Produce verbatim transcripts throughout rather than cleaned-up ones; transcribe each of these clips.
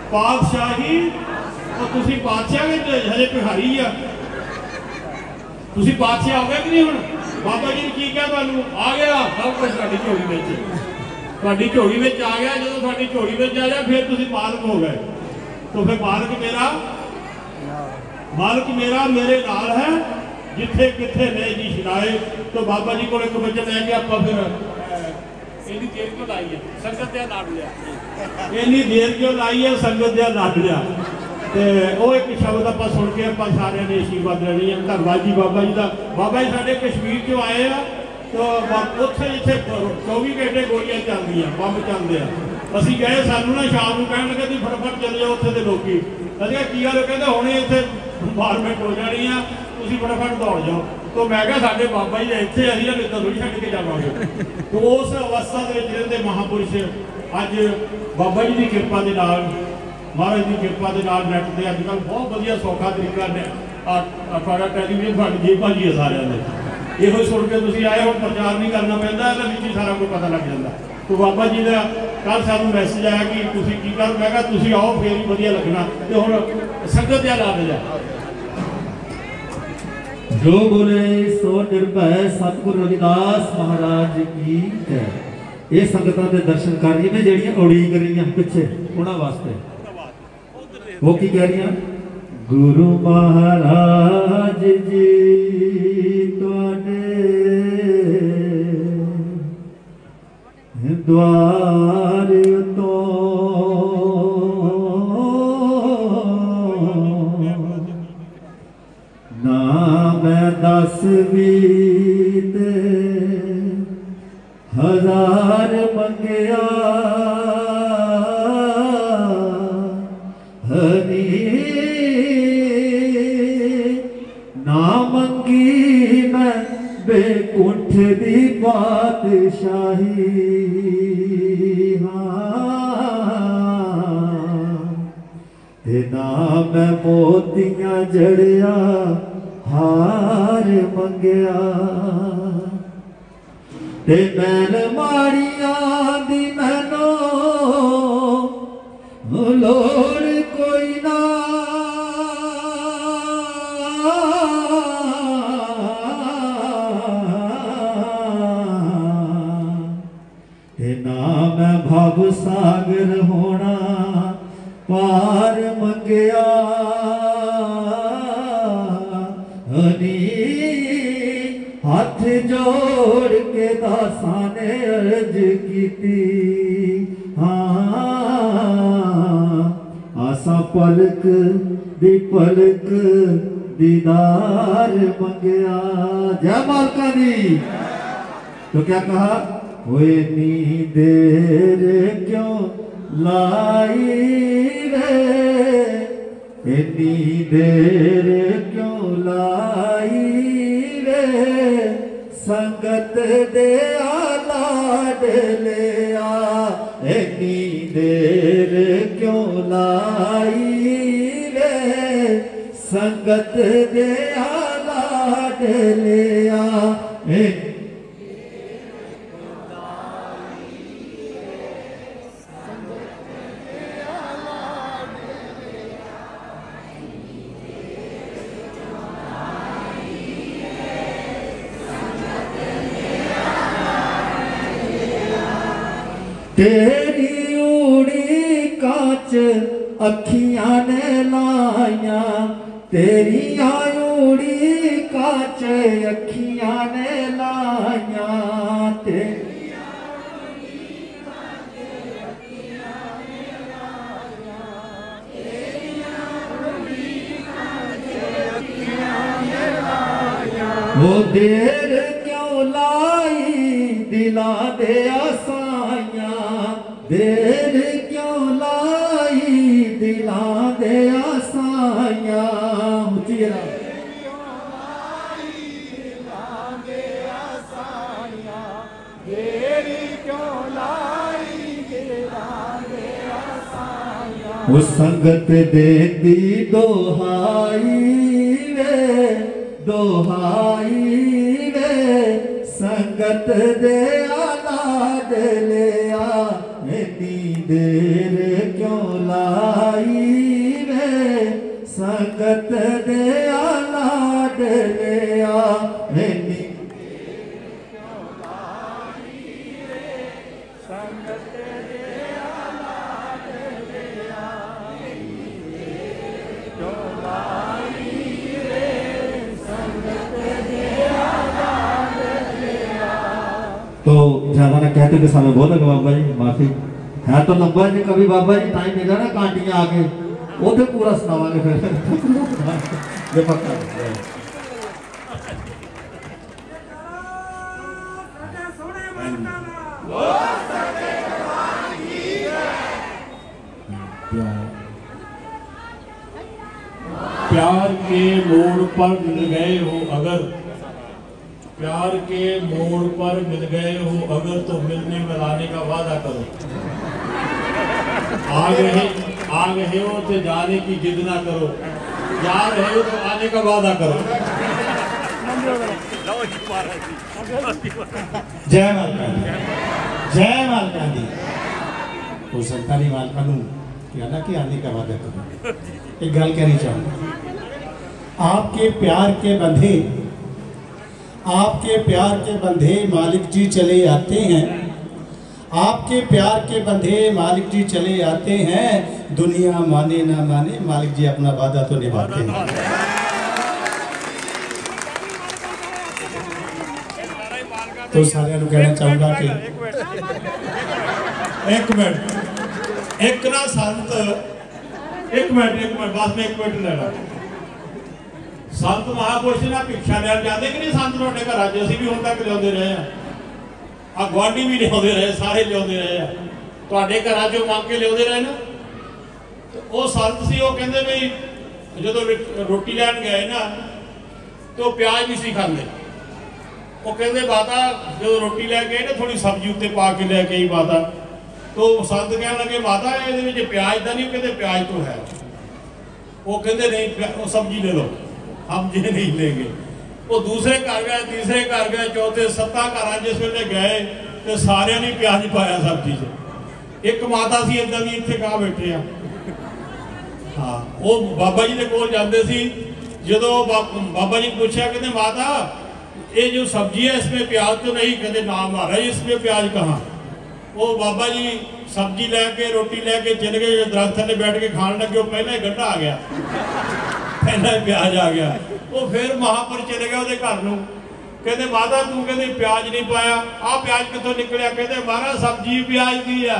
पातशाही और तुसी पातशाह के हजे भिखारी आ तुसी पातशाह हो गए कि नहीं हुण बाबा जी ने की कहा तुहानू आ गया सब कुछ तुहाडी झोली विच तुहाडी झोली विच आ गया जदों तुहाडी झोली विच आ गया फिर तुसी मालक हो गए तो फिर मालक मेरा मालक मेरा मेरे नाल है जिथे किथे ने जी छड़ाए तो बाबा जी को एक वचन है कि आप फिर इन्नी देर क्यों लाई है संगत दे नाल लिया इन्नी देर क्यों लाई है संगत दे नाल लिया ते वो एक शब्द आप सुन के आप सारे ने आशीर्वाद लेनी है धन्यवाद जी बाबा जी का बाबा जी साढ़े कश्मीर चो आए हैं तो उत्थे जिथे चौबी घंटे गोलियां चलदियां बंब चलते हैं असीं गए सानू ना शाम को कहण लगे तुसीं फटाफट चले जाओ उत्थे दे लोकी असीं की गल कहंदे हुणे इत्थे बारमेंट हो जानी है तुसीं फटाफट दौड़ जाओ तो मैं कहा साडे बाबा जी इत्थे असीं हले तो थोड़ी छड्ड के जावांगे तो उस अवस्था दे विच रहिंदे महापुरुष अज बाबा जी की किरपा दे नाल महाराज की किरपा के नाल नैट से अजकल बहुत वधिया सौखा तरीका ने थोड़ा टैलीविजन थोड़ी जेबा जी है सारे यो सुन के तुम आए हम प्रचार नहीं करना पैंदा नीचे सारा कुछ पता लग जाता तो बाबा जी का कल सानू मैसेज आया कि तुम की कर मैं कहा तुम आओ फिर ही वधिया लगना तो हुण संगत या ला दे जो बोले सो निर्भय सतगुरु रविदास महाराज की जय। ये संगतां दे दर्शन कर रही ने जिहड़ियां उड़ीक रही पिछे उन्हां वास्ते वो की कह रही गुरु महाराज जी तुहाडे द्वार तो ना मैं दस बीत हजार मंगया ना मंगी मैं बेकुंठ दी बादशाही ते ना मैं मोतियां जड़िया हार मंगया ते मैल माड़िया दी मैनो लोड़ कोई ना ना मैं भव सागर होना पार मंगया हनी हाथ जोड़ के दासा ने अर्ज की हाँ आसा पलक दी पलक दीदार मंगया जय मालका दी तो क्या कहा हुए नी देर क्यों लाई रे इतनी देर क्यों लाई रे संगत दे लाड लिया इतनी देर क्यों लाई रे संगत दे लाड लिया तेरी उड़ी कांच अखियां ने लाया तेरी उड़ी कांच अखियां ने लाया वो देर क्यों लाई दिला दे आसाइया देर क्यों लाई दिला दे आसाइया वो संगत देती दोहाई वे दोहाई वे संगत दे आलाद लिया इतनी देर क्यों लाई संगत दया लाड लिया मैनी तो ज्यादा ना कहते कि सामने बहुत लगा बाबा जी माफी है तो लंबा जी कभी बाबा जी टाइम मिला ना कांटियां आके वो तो पूरा सुनावांगे फिर ये पक्का प्यार के मोड़ पर मिल गए हो अगर प्यार के मोड़ पर मिल गए हो अगर तो मिलने मिलाने का वादा करो। आ गए आ गए हो तो जाने की जिद ना करो, जा रहे हो तो आने का वादा करो। जय मालका जय मालका दी तो संताली मालका नू कहना कि आने का वादा करो। एक गल कहनी चाहूँगा, आपके प्यार के बंधे आपके प्यार के बंधे मालिक जी चले आते हैं, आपके प्यार के बंधे मालिक जी चले आते हैं, दुनिया माने ना माने मालिक जी अपना वादा तो निभाते हैं। तो सारे को कहना चाहूँगा कि एक मिनट एक ना संत एक मिनट एक मिनट बस में एक मिनट लेना। संत महापुरुष ना भिक्षा लैन जाते कि नहीं संत तुहाडे घरां च असीं भी हुण तक लिआउंदे रहे हैं, आ गुआढ़ी भी लिआउंदे रहे, सारे लिआउंदे रहे आ, तुहाडे घरां चों मंग के लिआउंदे रहे ना। ते वो संत सी वो कहंदे भी जदों रोटी लैन गए ना तो प्याज नहीं सी खांदे। वो कहंदे माता जदों रोटी लै गए ना थोड़ी सब्जी उत्ते पा के लै के आई माता, तो संत कहण लगे माता इहदे विच प्याज तां नहीं, कहंदे प्याज तो है। वो कहंदे नहीं वो सब्जी ले लो, हम ये नहीं लेंगे। वो दूसरे घर गए, तीसरे घर गए, चौथे सत्ता घर जिस वे गए तो सारे ने प्याज पाया सब्जी च। एक माता सी इदां दी इत्थे कहाँ बैठे आ। हाँ वो बाबा जी के कोल जाते सी, जो बाबा जी पूछा कहते माता ये जो सब्जी है इसमें प्याज तो नहीं, कहते ना महाराज इसमें प्याज कहाँ। वो बाबा जी सब्जी लैके रोटी लैके चले गए, दरख्त थले बैठ के खाने लगे, पहले ही गड्ढा आ गया, पहला ही प्याज आ गया। वो फिर महापुरुष चले गए उसके घर नूं, कहते माता तू कहते प्याज नहीं पाया, आ प्याज कितों निकलिया, कहते महाराज सब्जी प्याज की है।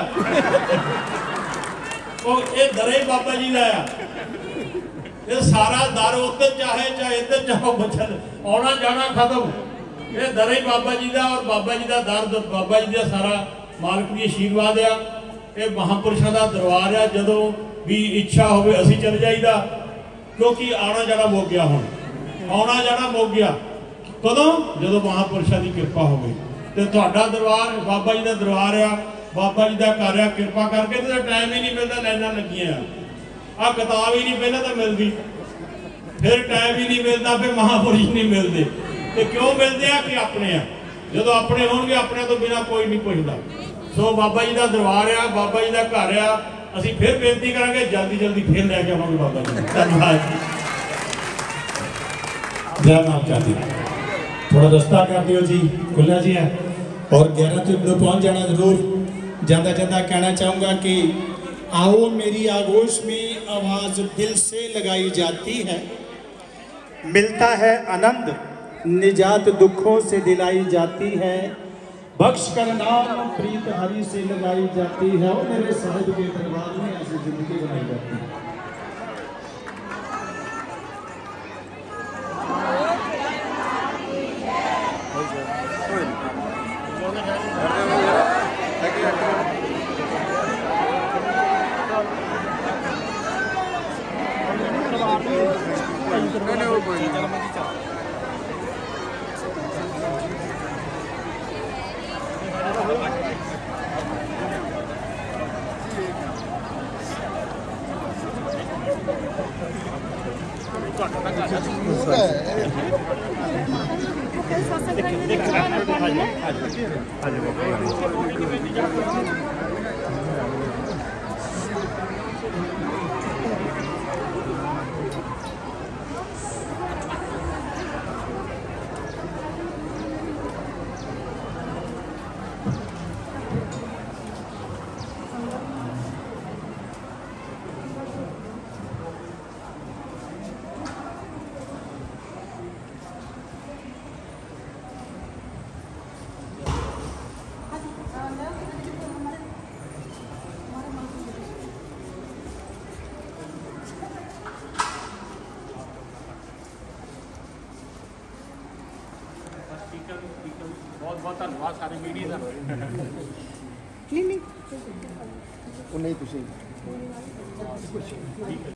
वो ये दर ही बाबा जी का आ, ये सारा दर उधर चाहे चाहे इधर चाहो बचन आना जाना खत्म, ये दर ही बाबा जी का। और बाबा जी का दर बाबा जी का सारा मालिक की आशीर्वाद आ, ये महापुरुषों का दरबार आ। जदों भी इच्छा हो असी चले जाइदा, क्योंकि आना जाना मुक गया, हुण आना जाना मुक गया। कदों जदों महापुरुषों की कृपा हो गई। तो तुहाडा दरबार बाबा जी का दरबार आ, बाबा जी का घर आ, कृपा करके तो टाइम ही नहीं मिलता, लाइनां लगियां आ, किताब ही नहीं पहले तो मिलती, फिर टाइम ही नहीं मिलता, फिर महापुरुष नहीं मिलते। तो क्यों मिलते हैं कि अपने आ, जो अपने होंगे अपने तो बिना कोई नहीं पुछदा। सो बाबा जी का दरबार आ, बाबा जी का घर आ, असी फिर बेनती करांगे जल्दी जल्दी फिर लैके आवांगे बाबा जी। धन्यवाद जी। जय माता दी। थोड़ा रस्ता कर दियो जी, खुला जी है और ग्यारह तक पहुंच जाना जरूर। जाता जाता कहना चाहूँगा कि आओ मेरी आगोश में आवाज़ दिल से लगाई जाती है, मिलता है आनंद निजात दुखों से दिलाई जाती है, बख्श कर नाम प्रीत हरि से लगाई जाती है और मेरे साहिब के दरबार में ऐसी जिंदगी बनाई जाती है। ਸਪੀਕਰ ਸਪੀਕਰ ਬਹੁਤ ਬਹੁਤ ਧੰਨਵਾਦ ਸਾਰੇ ਮੀਡੀਆ ਦਾ। ਨਹੀਂ ਨਹੀਂ ਉਹ ਨਹੀਂ ਤੁਸੀਂ